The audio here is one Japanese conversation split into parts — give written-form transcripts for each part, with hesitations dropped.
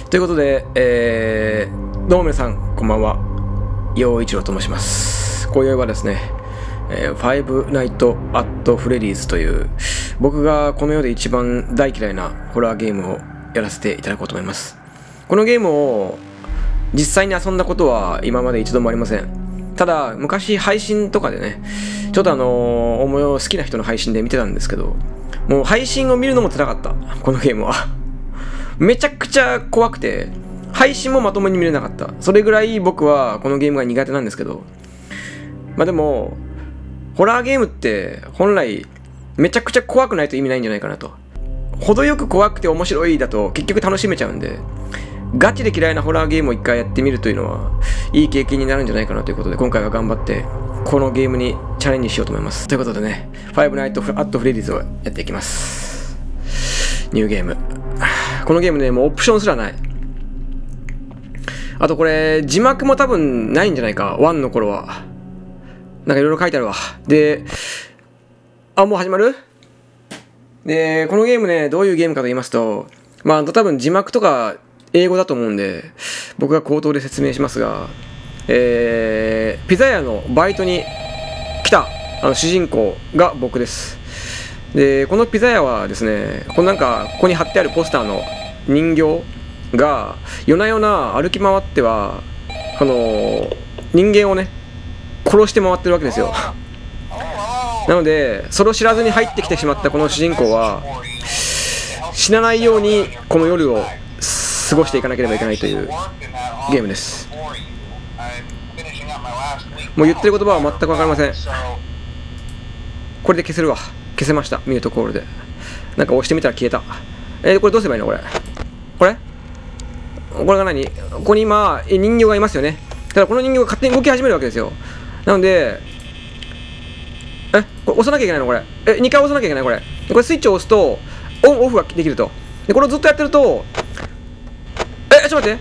ということで、どうも皆さんこんばんは、陽一郎と申します。今宵はですね、ファイブナイトアットフレディーズという僕がこの世で一番大嫌いなホラーゲームをやらせていただこうと思います。このゲームを実際に遊んだことは今まで一度もありません。ただ昔配信とかでね、ちょっと好きな人の配信で見てたんですけど、もう配信を見るのも辛かった。このゲームはめちゃくちゃ怖くて配信もまともに見れなかった。それぐらい僕はこのゲームが苦手なんですけど、まあでもホラーゲームって本来めちゃくちゃ怖くないと意味ないんじゃないかなと。程よく怖くて面白いだと結局楽しめちゃうんで、ガチで嫌いなホラーゲームを一回やってみるというのはいい経験になるんじゃないかなということで、今回は頑張ってこのゲームにチャレンジしようと思います。ということでね、ファイブナイトアットフレディーズをやっていきます。ニューゲーム。このゲームね、もうオプションすらない。あとこれ字幕も多分ないんじゃないか、1の頃は。なんかいろいろ書いてあるわ。で、もう始まる？で、このゲームね、どういうゲームかと言いますと、多分字幕とか英語だと思うんで、僕が口頭で説明しますが、ピザ屋のバイトに来た主人公が僕です。で、このピザ屋はですね、ここに貼ってあるポスターの人形が夜な夜な歩き回っては人間をね殺して回ってるわけですよ。なのでそれを知らずに入ってきてしまったこの主人公は死なないようにこの夜を過ごしていかなければいけないというゲームです。もう言ってる言葉は全く分かりません。これで消せるわ。消せました。ミュートコールでなんか押してみたら消えた。これどうすればいいの？これが何？ここに今人形がいますよね。ただこの人形が勝手に動き始めるわけですよ。なのでこれ押さなきゃいけないの？これ2回押さなきゃいけない。これスイッチを押すとオンオフができると。でこれをずっとやってるとちょっと待って、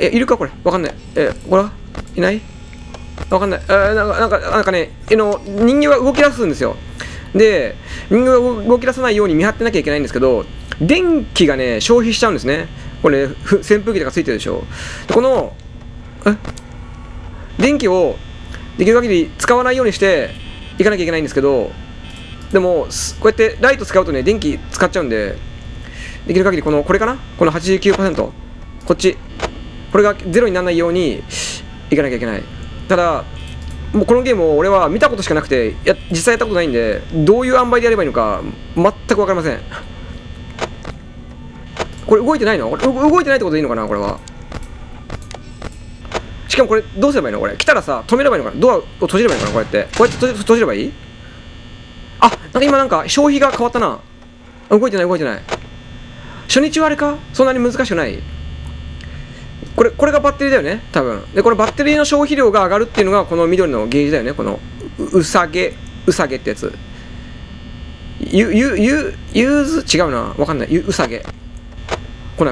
いるかこれわかんない。これはいない？わかんない。なんかね、人形が動き出すんですよ。で人形が動き出さないように見張ってなきゃいけないんですけど、電気がね消費しちゃうんですね。これ、扇風機とかついてるでしょ。でこの電気をできる限り使わないようにしていかなきゃいけないんですけど、でもこうやってライト使うとね電気使っちゃうんで、できる限りこれかな、この 89% こっち、これがゼロにならないようにいかなきゃいけない。ただもうこのゲームを俺は見たことしかなくて、実際やったことないんで、どういう塩梅でやればいいのか全く分かりません。これ動いてないの？動いてないってことでいいのかな？これは。しかもこれどうすればいいの？これ来たらさ止めればいいのかな？ドアを閉じればいいのかな？こうやって閉じればいい？今消費が変わったな。動いてない。初日はあれか？そんなに難しくない。これがバッテリーだよね多分。でこれバッテリーの消費量が上がるっていうのがこの緑のゲージだよね。このうさげってやつ。ユーズ違うな、わかんない。うさげ来ない。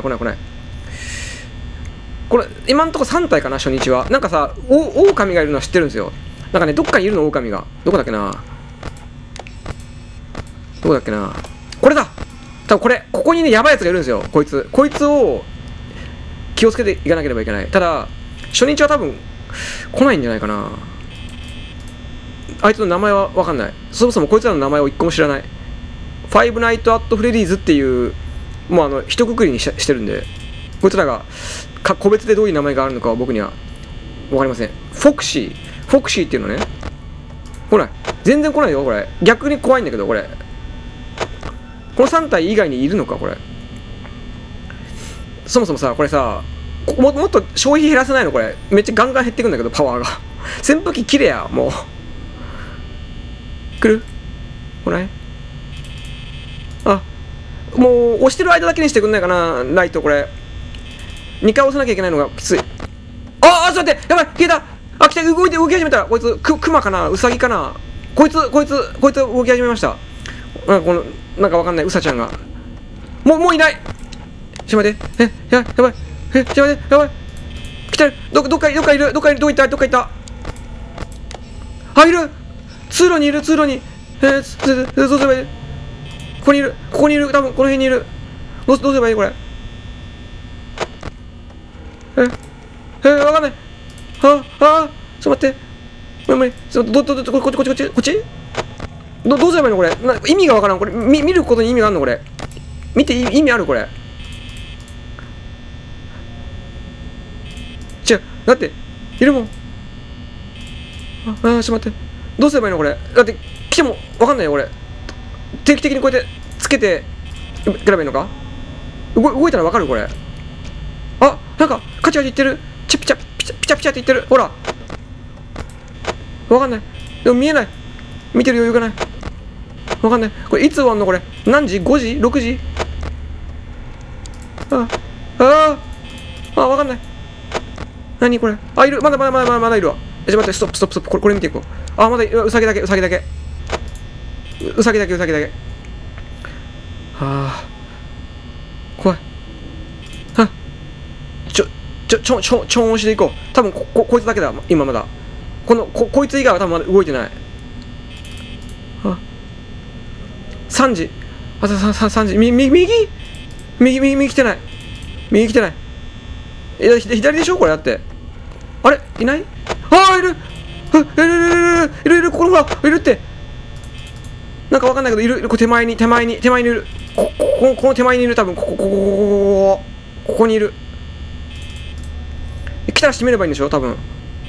これ今んとこ3体かな。初日はなんかさ狼がいるのは知ってるんですよ。なんかねどっかにいるの、狼が。どこだっけな。これだ多分。ここにねやばいやつがいるんですよ。こいつを気をつけていかなければいけない。ただ初日は多分来ないんじゃないかな。あいつの名前は分かんない。そもそもこいつらの名前を一個も知らない。ファイブナイトアットフレディーズっていうもう一括りにしてるんで、こいつらが個別でどういう名前があるのかは僕には分かりません。フォクシーっていうのね。来ない、全然来ないよ。これ逆に怖いんだけど、この3体以外にいるのか。これそもそもさ、これさもっと消費減らせないの？これめっちゃガンガン減ってくんだけど、パワーが扇風機切れや。もう来る？来ない？もう押してる間だけにしてくんないかな、ライト。これ2回押さなきゃいけないのがきつい。ちょっと待って、やばい、消えた。来た、動き始めた。こいつクマかな、ウサギかな。こいつ動き始めました。なんかわかんないウサちゃんがもういない。ちょっと待って、やばい、ちょっと待って、やばい、来てる。どっかいる。どっか行った。いる。通路に。どうすればいい？ここにいる。多分この辺にいる。どうすればいい？これわかんない。ちょっと待って。無理。こっちどうすればいいのこれ。意味がわからん。これ、見ることに意味があるのこれ。見て意味あるこれ。違う。だって、いるもん。ちょっと待って。どうすればいいのこれ。だって、来てもわかんないよ、これ。定期的にこうやってつけて、くればいいのか。動いたらわかるこれ。なんか、カチカチいってる。ピチャっていってる。ほら。わかんない。でも見えない。見てる余裕がない。わかんない。これいつ終わんのこれ。何時 ?5 時 ?6 時わかんない。何これ。いる。まだいるわ。待って、ストップ。これ見ていこう。まだ、うさぎだけ。うさぎだけ。怖い。ちょん押しでいこう。多分こいつだけだ。今まだ。こいつ以外は多分まだ動いてない。3時。3時。右来てない。左でしょこれだって。あれいない？いる。いる。ここほら、いるって。なんかわかんないけど、いる。手前にいる。この手前にいる。多分、ここにいる。来たら閉めればいいんでしょ多分。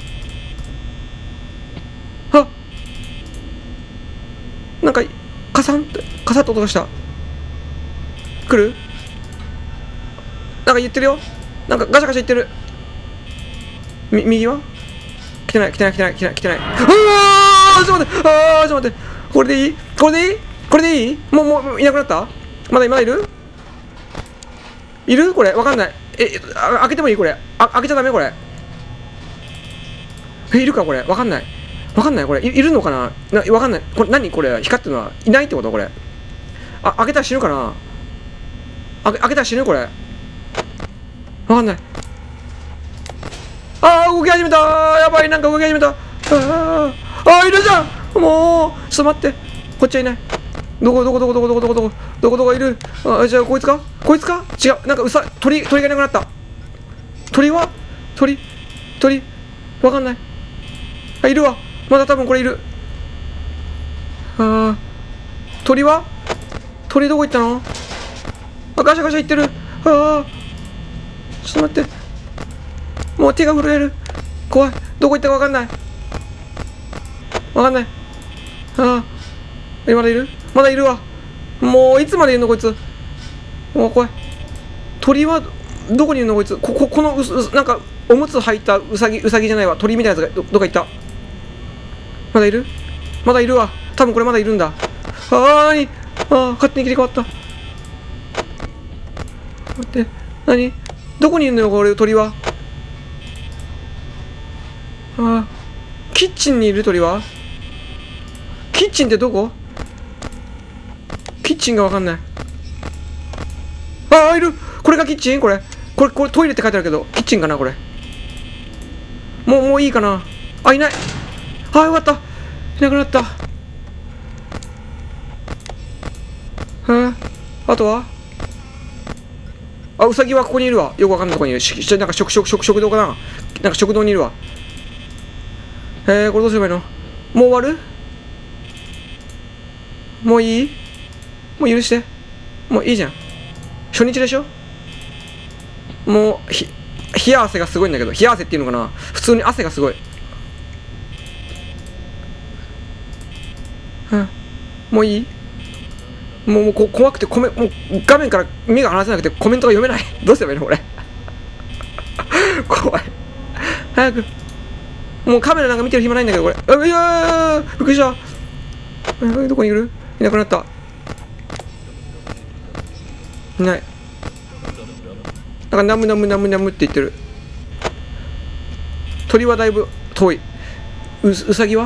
なんかカサッと音がした。来る？なんか言ってるよ。なんかガシャガシャ言ってる。右は来てない。ちょっと待って。これでいい？もういなくなった？まだいるこれわかんない。開けてもいいこれ。開けちゃダメこれ。いるかこれ。わかんないこれ。いるのかな。わかんない。これ何これ。光ってるのはいないってことこれ。開けたら死ぬかな。開けたら死ぬこれ。わかんない。動き始めた。やばい。なんか動き始めた。いるじゃん。もうちょっと待って。こっちはいない。どこいる。じゃあこいつか違う。なんか鳥がいなくなった。鳥わかんない。いるわ。まだ多分これいる。鳥どこ行ったの？ガシャガシャ行ってる。ちょっと待って。もう手が震える。怖い。どこ行ったかわかんない。まだいるわ。もういつまでいるのこいつ。もう怖い。鳥はどこにいるのこいつ。このなんかおむつ履いたウサギじゃないわ。鳥みたいなやつがどっか行った。まだいるわ。多分これまだいるんだ。勝手に切り替わった。待って。何？どこにいるのよこれ鳥は。キッチンにいる鳥は。キッチンってどこ？キッチンがわかんない。いる。これがキッチン？これトイレって書いてあるけどキッチンかなこれ。もういいかな。いない。よかった。いなくなった。あとはウサギはここにいるわ。よくわかんないとこにいる。なんか食堂かな。なんか食堂にいるわ。これどうすればいいの？もう終わる？もういい？もう許して。もういいじゃん。初日でしょ？もう冷や汗がすごいんだけど。冷や汗っていうのかな。普通に汗がすごい。もういい？もう怖くてもう画面から目が離せなくてコメントが読めない。どうすればいいのこれ。怖い。早く。もうカメラなんか見てる暇ないんだけどこれ。びっくりした。どこにいる？いなくなった。いない。なんかナムって言ってる。鳥はだいぶ遠い。うさぎは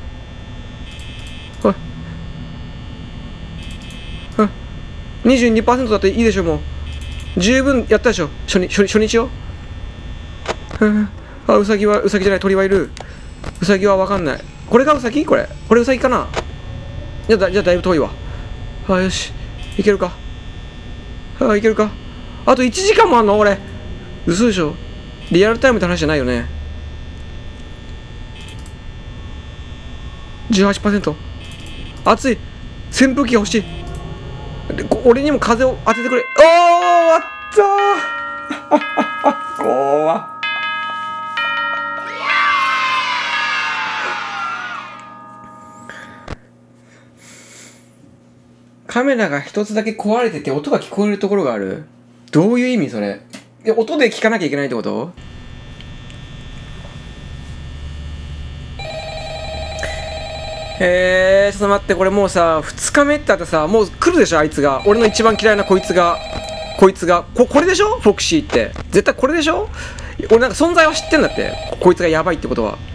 22% だっていいでしょ。もう十分やったでしょ。初日よ。ウサギじゃない。鳥はいる。ウサギは分かんない。これがウサギ？これウサギかな。じゃあだいぶ遠いわ。よしいけるか。あと1時間もあんの俺。嘘でしょ。 リアルタイムって話じゃないよね。18%。熱い。扇風機が欲しい。俺にも風を当ててくれ。おー、あったー怖っ。カメラが一つだけ壊れてて音が聞こえるところがある。どういう意味それ。音で聞かなきゃいけないってこと？ちょっと待って、これもうさ、2日目ってあってさ、もう来るでしょ、あいつが。俺の一番嫌いなこいつが。これでしょフォクシーって。絶対これでしょ。俺なんか存在は知ってんだって。こいつがやばいってことは。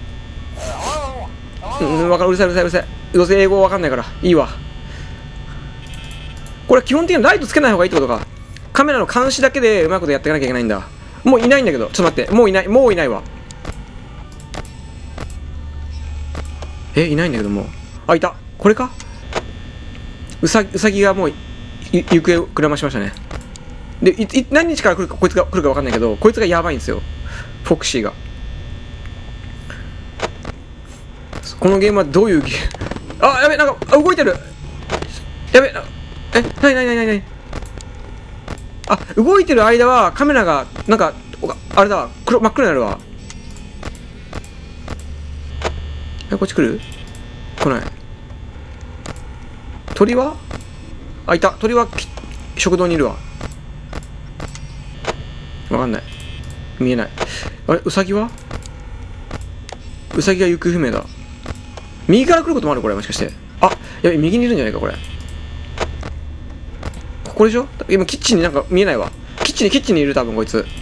わかる、うるさい。どうせ英語わかんないから。いいわ。これ基本的にライトつけない方がいいってことか。カメラの監視だけでうまいことやっていかなきゃいけないんだ。もういないんだけど。ちょっと待って。もういないわ。いないんだけども。あ、いた。これか。うさぎがもう行方をくらましましたね。で、何日から来るか、こいつが来るか分かんないけど、こいつがやばいんですよ。フォクシーが。このゲームはどういうゲーム。あ、やべ、なんか動いてる。やべ、なに。あ、動いてる間はカメラがなんかあれだわ、真っ黒になるわ。こっち来る？来ない。鳥は？あ、いた。鳥は食堂にいるわ。わかんない。見えない。あれ、ウサギは？ウサギが行方不明だ。右から来ることもあるこれ、もしかして。あ、やべ、右にいるんじゃないかこれ。ここでしょ？今キッチンになんか見えないわ。キッチンにいる多分こいつ。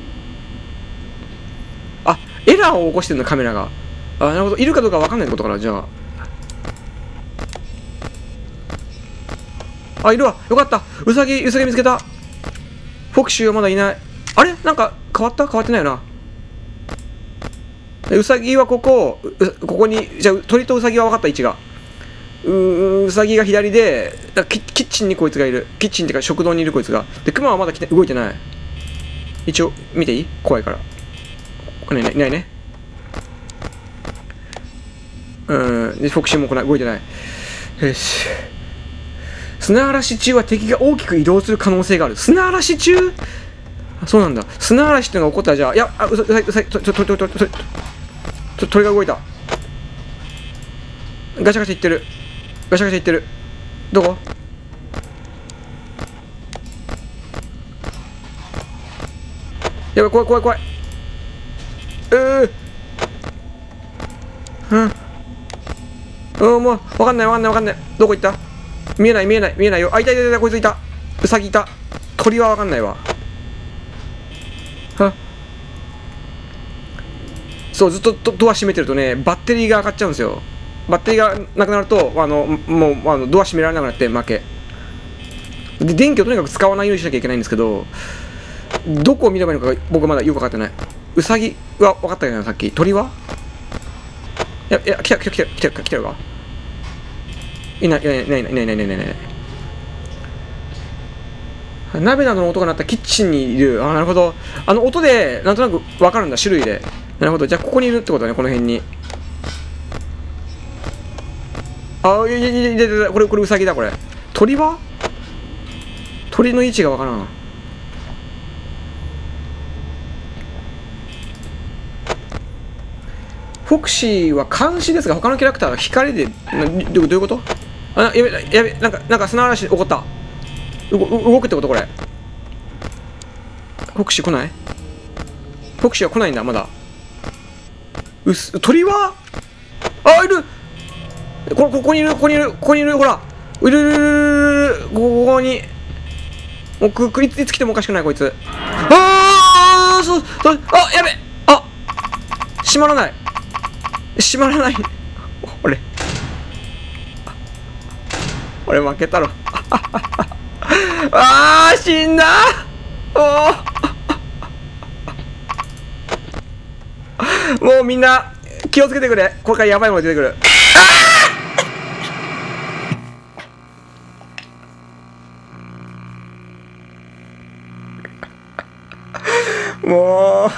あ、エラーを起こしてるのカメラが。あ、なるほど。いるかどうかわかんないってことかな、じゃあ。あ、いるわ。よかった。ウサギ見つけた。フォクシーはまだいない。あれなんか変わってないよな。ウサギはここに、じゃあ鳥とウサギは分かった、位置が。ウサギが左で、キッチンにこいつがいる。キッチンっていうか食堂にいるこいつが。で、クマはまだ動いてない。一応、見ていい？怖いから。これいないね。で、フォクシーも動いてない。よし。砂嵐中は敵が大きく移動する可能性がある。砂嵐中？そうなんだ。砂嵐っていうのが起こったら、じゃあ、いや、ウサギ、鳥が動いた。ガシャガシャいってる。どこ？やばい、怖い。もう、わかんない。どこ行った？見えないよ。あ、いた、こいついた。ウサギいた。鳥はわかんないわ。そう、ずっとドア閉めてるとね、バッテリーが上がっちゃうんですよ。バッテリーがなくなると、もうドア閉められなくなって負け。で、電気をとにかく使わないようにしなきゃいけないんですけど、どこを見ればいいのか僕はまだよく分かってない。ウサギは分かったけどさっき。鳥は？いや、来てるか？いない。鍋などの音が鳴ったキッチンにいる。あ、なるほど。あの音でなんとなく分かるんだ、種類で。なるほど。じゃあここにいるってことね、この辺に。あ、これウサギだ、これ。鳥は？鳥の位置が分からん。フォクシーは監視ですが、他のキャラクターが光で、どういうこと？あ、やべ、なんか砂嵐起こった。動くってことこれ。フォクシー来ない？フォクシーは来ないんだ、まだ。鳥は？あ、いる！ここにいる、ほら。いる、ここに。もういつ来てもおかしくない、こいつ。あ、やべ！あ！閉まらない。俺負けたろ。あー、死んだ。もうみんな気をつけてくれ。これからやばいもの出てくる。 も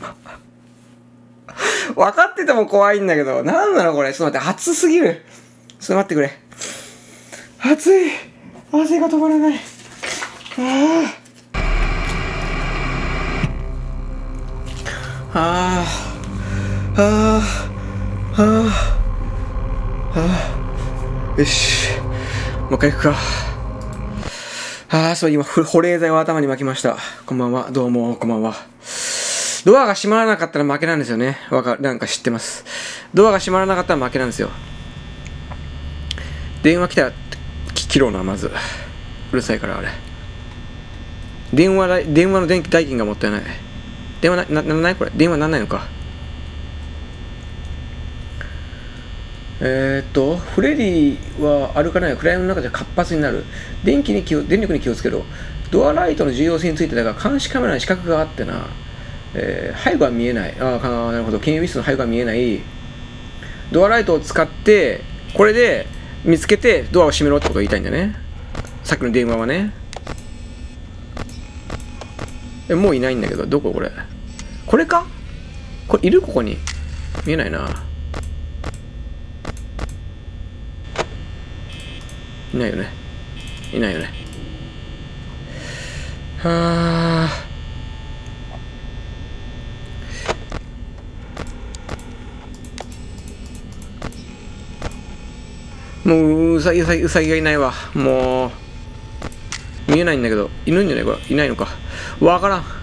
う分かってても怖いんだけど、なんなのこれ。ちょっと待って、暑すぎる。ちょっと待ってくれ。暑い。汗が止まらない。よし。もう一回行くか。そう、今、保冷剤を頭に巻きました。こんばんは。どうも、こんばんは。ドアが閉まらなかったら負けなんですよね。なんか知ってます。ドアが閉まらなかったら負けなんですよ。電話来たら、切ろうな、まず。うるさいから、あれ。電話の代金がもったいない。電話ないこれ。電話なんないのか。フレディは歩かない。暗闇の中じゃ活発になる。電力に気をつけろ。ドアライトの重要性についてだが、監視カメラに死角があってな。背後は見えない。なるほど。検閲室の背後は見えない。ドアライトを使って、これで見つけてドアを閉めろってことを言いたいんだね。さっきの電話はね。もういないんだけど、どここれ。これか？これいる？ここに。見えないな。いないよね。いないよね。もううさぎがいないわ。もう見えないんだけど、いるんじゃないか。いないのか。わからん。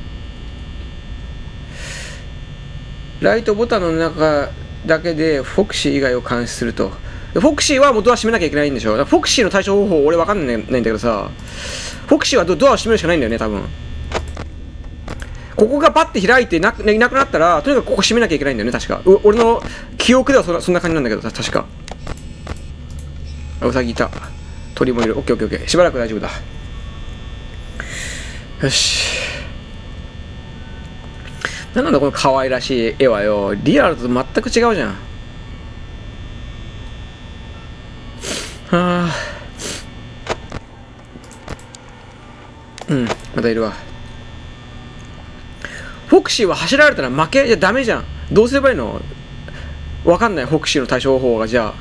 ライトボタンの中だけでフォクシー以外を監視すると。フォクシーはもうドア閉めなきゃいけないんでしょ。フォクシーの対処方法俺わかんないんだけどさ、フォクシーはドアを閉めるしかないんだよね、多分。ここがパッて開いていなくなったら、とにかくここ閉めなきゃいけないんだよね、確か。俺の記憶ではそんな感じなんだけど、確か。ウサギいた。鳥もいる。オッケーオッケーオッケー。しばらく大丈夫だ。よし。なんだこの可愛らしい絵はよ。リアルと全く違うじゃん。またいるわ。フォクシーは走られたら負けじゃダメじゃん。どうすればいいの？わかんない。フォクシーの対処方法が。じゃ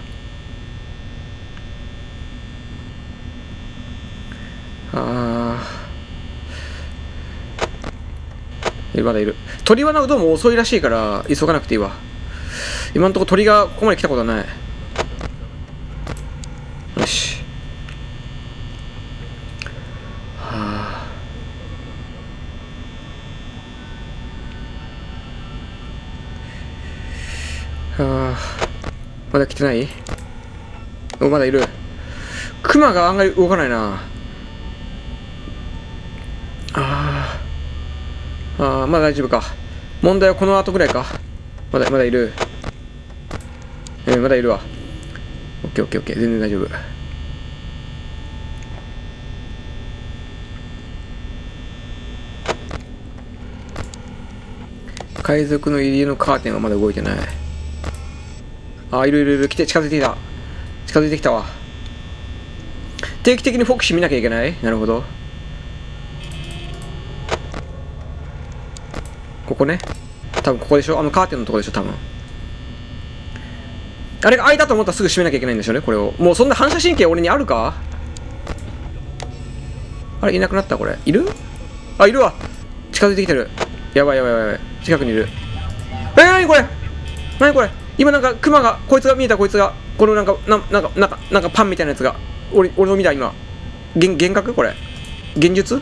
まだいる。鳥はどうも遅いらしいから急がなくていいわ。今んとこ鳥がここまで来たことはない。よし。まだ来てない？まだいる。クマがあんまり動かないな。まだ大丈夫か。問題はこの後ぐらいか。まだいる。まだいるわ。オッケーオッケーオッケー。全然大丈夫。海賊の入りのカーテンはまだ動いてない。いる。近づいてきたわ。定期的にフォクシー見なきゃいけない。なるほど。ここね。多分ここでしょ。カーテンのとこでしょ、多分。あれが開いたと思ったらすぐ閉めなきゃいけないんでしょうね、これを。もうそんな反射神経俺にあるか？あれ、いなくなった、これ。いる？いるわ。近づいてきてる。やばい。近くにいる。なにこれ？今なんかクマが、こいつが見えた、こいつが。このなんかパンみたいなやつが。俺の見た、今。幻覚？これ。幻術？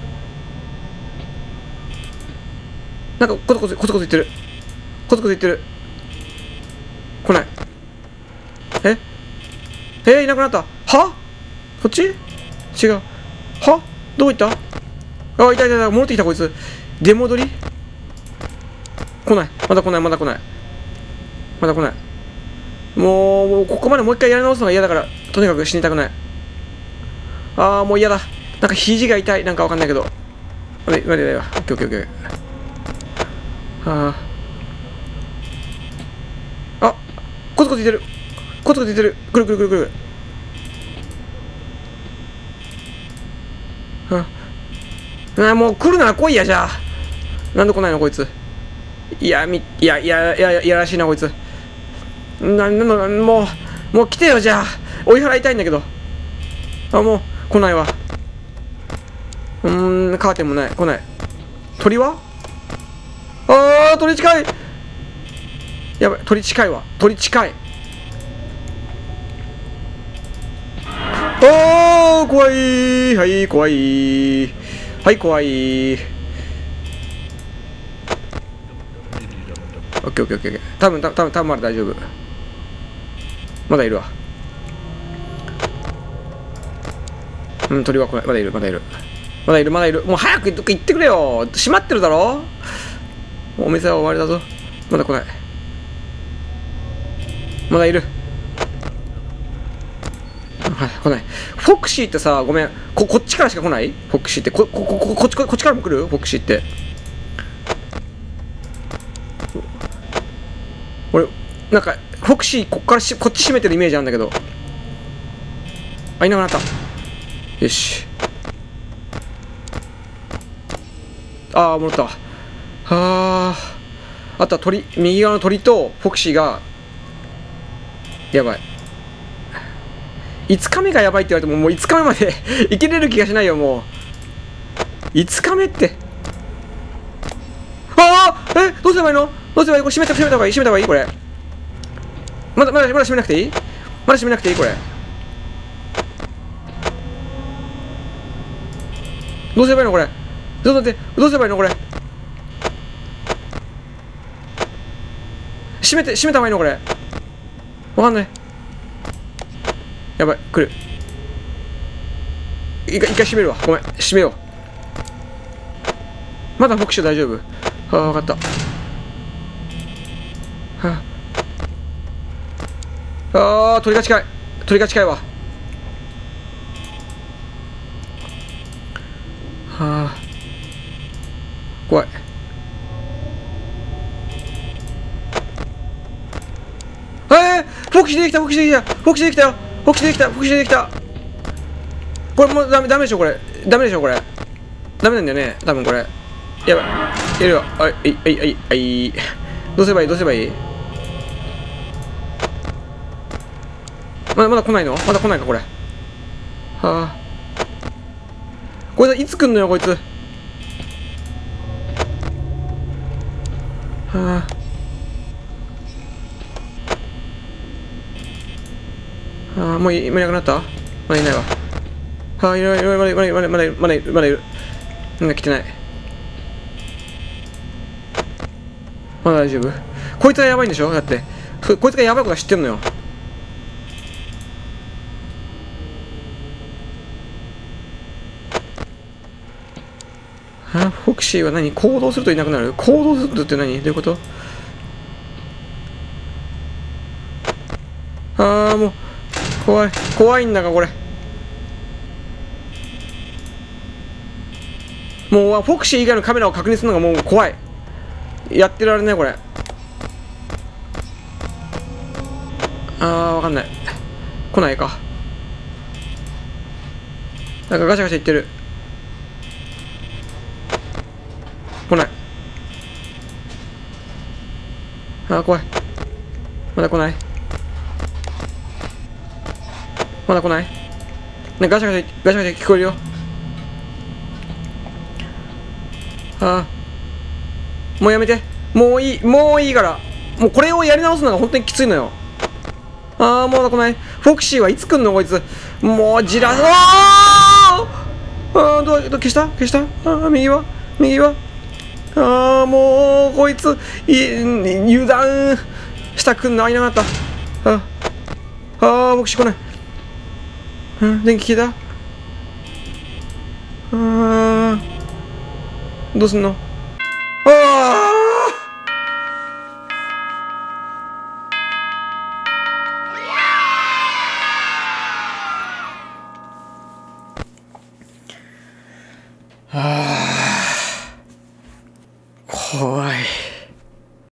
なんかコツコツ言ってる。来ない。いなくなった。は？こっち？違う。は？どこ行った？いた。戻ってきた、こいつ。出戻り？来ない。まだ来ない。もうここまでもう一回やり直すのが嫌だから、とにかく死にたくない。もう嫌だ。なんか肘が痛い。なんかわかんないけど。待て。オッケー。コツコツいってる。くる。もう来るなら来いや、じゃあ。 なんで来ないのこいつ。いやらしいなこいつ。もう来てよ。じゃあ追い払いたいんだけど。もう来ないわ。カーテンもない。来ない。鳥は鳥近い。やばい、鳥近いわ。鳥近い。怖い。はい、怖い。はい、怖い。オッケーオッケーオッケー。多分まだ大丈夫。まだいるわ。鳥は来ない。まだいる。もう早くどっか行ってくれよ。閉まってるだろ。お店は終わりだぞ。まだ来ない。まだいる。はい、来ない。フォクシーってさ、ごめん。こっちからしか来ない？フォクシーって。こっちからも来る？フォクシーって。俺、なんか、フォクシー、こっち閉めてるイメージあるんだけど。いなくなった。よし。戻ったわ。あとは右側の鳥とフォクシーが、やばい。5日目がやばいって言われても、もう5日目まで生きれる気がしないよ、もう。5日目って。どうすればいいの？これ閉めた方がいいこれ。まだ閉めなくていい？これ。どうすればいいのこれ。ちょっと待って、どうすればいいのこれ。閉めた方がいいのこれ。わかんない。やばい、来る。一回閉めるわ。ごめん、閉めよう。まだフォクシー大丈夫。わかった。鳥が近いわ。怖い。フォクシーできた。これもうダメでしょこれ。ダメなんだよね、多分これ。やばい。いるよ。どうすればいい？まだ来ないの？まだ来ないかこれ。こいついつ来んのよこいつ。もういなくなった？まだいないわ。まだいる。来てない。まだ大丈夫？こいつがやばいんでしょ？だって。こいつがやばいことは知ってんのよ。フォクシーは何？行動するといなくなる？行動するとって何？どういうこと？もう怖いんだがこれ。もうフォクシー以外のカメラを確認するのがもう怖い。やってられないこれ。わかんない。来ないか。なんかガチャガチャ言ってる。来ない。怖い。まだ来ない。なんかガチャガチャ聞こえるよ。もうやめて。もういいから。もうこれをやり直すのが本当にきついのよ。もう来ない。フォクシーはいつ来んのこいつ。もうじらどう消した右はもうこいつ油断したくんのいなかった。フォクシー来ない。電気消えた。どうすんの？